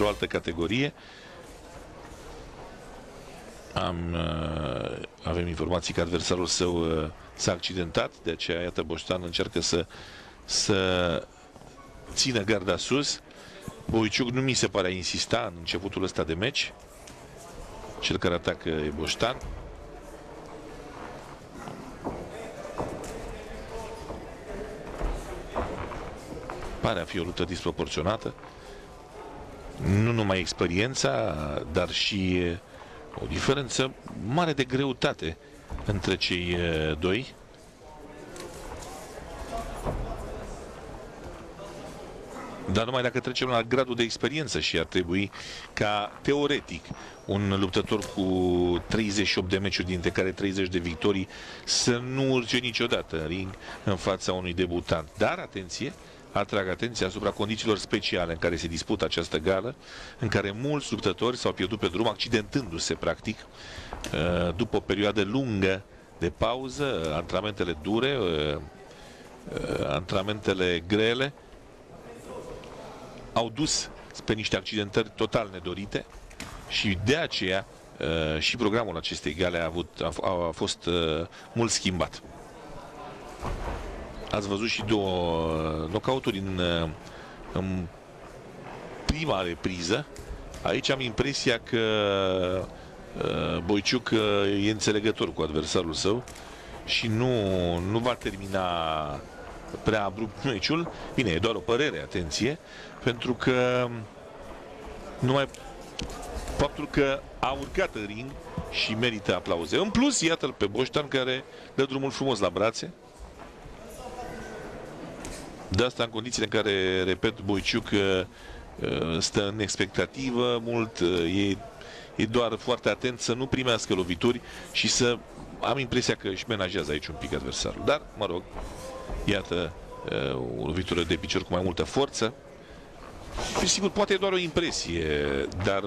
într-o altă categorie. Avem informații că adversarul său s-a accidentat, de aceea, iată, Boștan încearcă să țină garda sus. Boiciuc nu mi se pare a insista în începutul ăsta de meci. Cel care atacă e Boștan. Pare a fi o luptă disproporționată. Nu numai experiența, dar și o diferență mare de greutate între cei doi. Dar numai dacă trecem la gradul de experiență și ar trebui ca, teoretic, un luptător cu 38 de meciuri, dintre care 30 de victorii, să nu urce niciodată în ring în fața unui debutant. Dar, atenție, atrag atenția asupra condițiilor speciale în care se dispută această gală, în care mulți luptători s-au pierdut pe drum, accidentându-se, practic, după o perioadă lungă de pauză, antrenamentele dure, antrenamentele grele, au dus pe niște accidentări total nedorite și de aceea și programul acestei gale a fost mult schimbat. Ați văzut și două knockout-uri în prima repriză. Aici am impresia că Boiciuc e înțelegător cu adversarul său și nu va termina prea abrupt meciul. Bine, e doar o părere, atenție, pentru că numai faptul că a urcat în ring și merită aplauze. În plus, iată-l pe Boștan, care dă drumul frumos la brațe. De asta în condițiile în care, repet, Boiciuc stă în expectativă mult, e doar foarte atent să nu primească lovituri și să am impresia că își menajează aici un pic adversarul. Dar, mă rog, iată o lovitură de picior cu mai multă forță. Și sigur, poate e doar o impresie, dar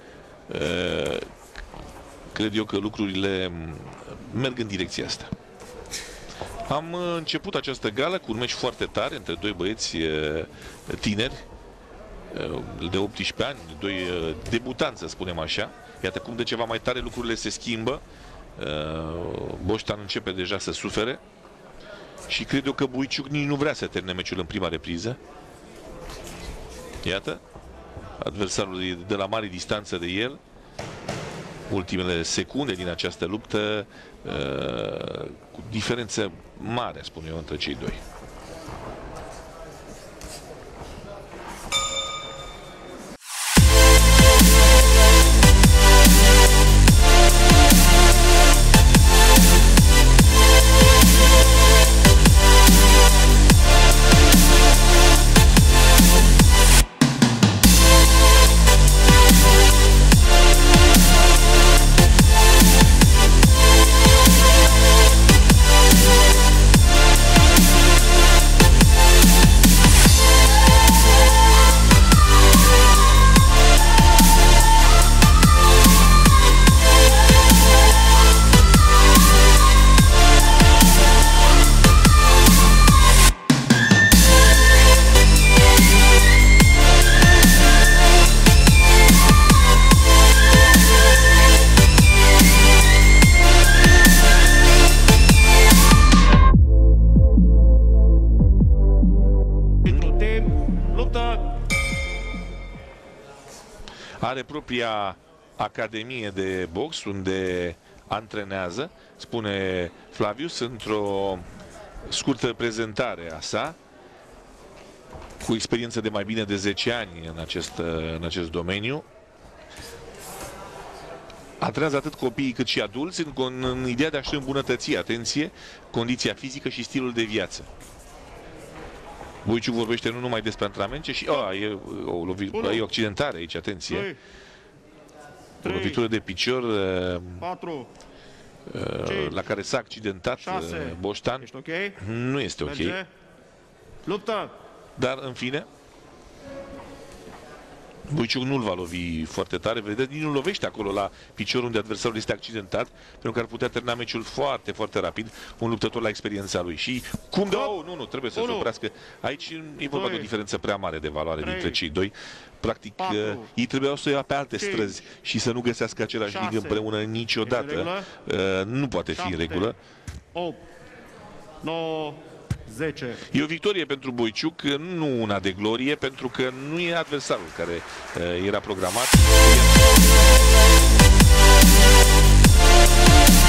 cred eu că lucrurile merg în direcția asta. Am început această gală cu un meci foarte tare între doi băieți tineri de 18 ani, doi debutanți, să spunem așa. Iată cum de ceva mai tare lucrurile se schimbă. Boștan începe deja să sufere și cred eu că Boiciuc nici nu vrea să termine meciul în prima repriză. Iată, adversarul e de la mare distanță de el. Ultimele secunde din această luptă cu diferență mare, spun eu, între cei doi. Are propria academie de box unde antrenează, spune Flavius într-o scurtă prezentare a sa, cu experiență de mai bine de 10 ani în acest domeniu. Antrenează atât copiii cât și adulți în ideea de a-și îmbunătăți, atenție, condiția fizică și stilul de viață. Boiciuc vorbește nu numai despre antrenament, ci și e o accidentare aici, atenție. O lovitură de picior 4, la care s-a accidentat 6. Boștan. Okay? Nu este ok. Merge. Luptă! Dar, în fine, Boiciuc nu-l va lovi foarte tare, vedeți, nici nu lovește acolo la picior unde adversarul este accidentat, pentru că ar putea termina meciul foarte, foarte rapid, un luptător la experiența lui. Și cum dă? Nu, trebuie să se oprească. Aici e vorba de o diferență prea mare de valoare dintre cei doi. Practic, ei trebuiau să o ia pe alte străzi și să nu găsească același ring împreună niciodată. Nu poate fi în regulă. 8, 9, 10. E o victorie pentru Boiciuc, nu una de glorie, pentru că nu e adversarul care era programat.